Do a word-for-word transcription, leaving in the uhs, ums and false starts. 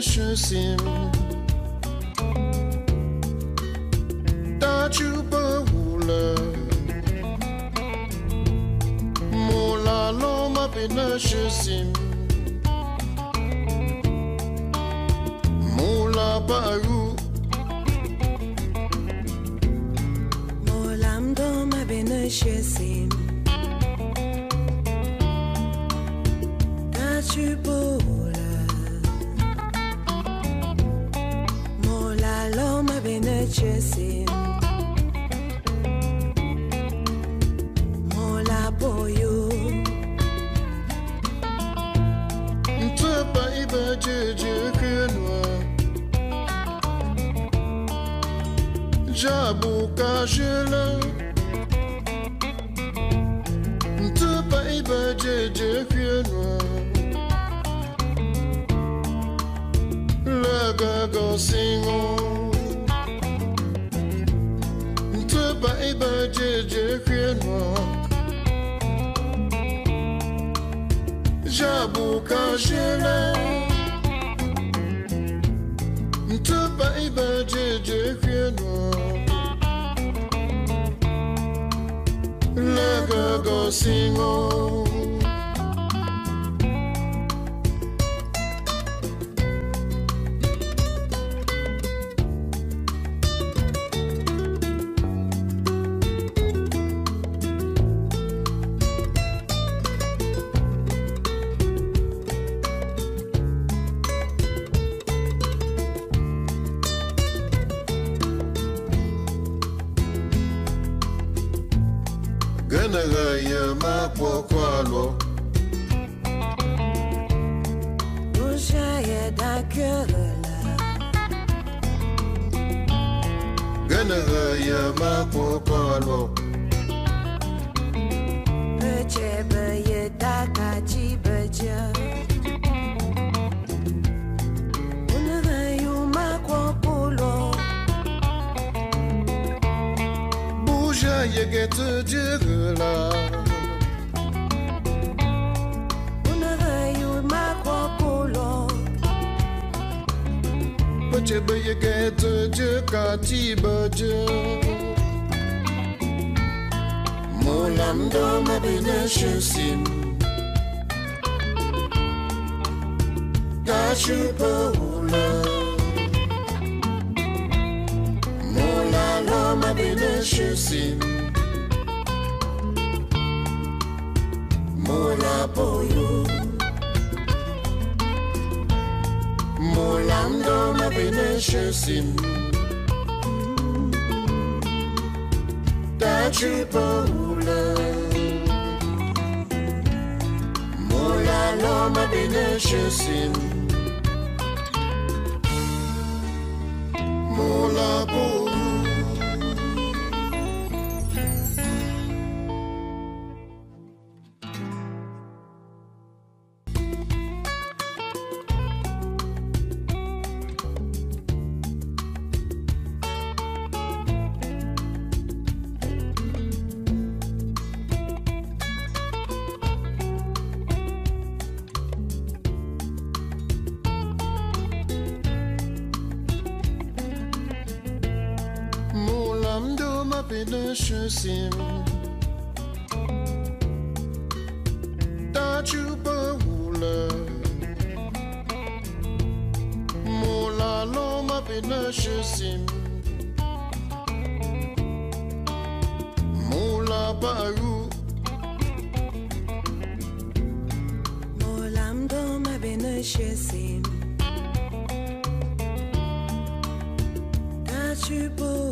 sim ta chupa hula mola loma pena sim mola paru molam doma bena sim ta chupa chasing mola boyo Ntupa iba jeje kenwa Jabu kashela Ntupa iba jeje kenwa Laga go singo Ba iba jeje kwenwa Jabu kashela Ntuba iba jeje kwenwa Laga go singo Gana ya makwa kwalo Usha ya da kyola Gana ya makwa kwalo Peche baye da kachi baja Una yu makwa pulo Buja ye get jigla Una yu makwa pulo Peche baye get jikati baja Molam doma bina sim Ta chupa hula Mola loma bina sim Mola boyo Molam doma bina sim Ta chupa hula Mola loma bina sim Mola boyo Bina sim Ta chupa hula Mola loma bina sim Mola baru Molam doma bina sim Ta chupa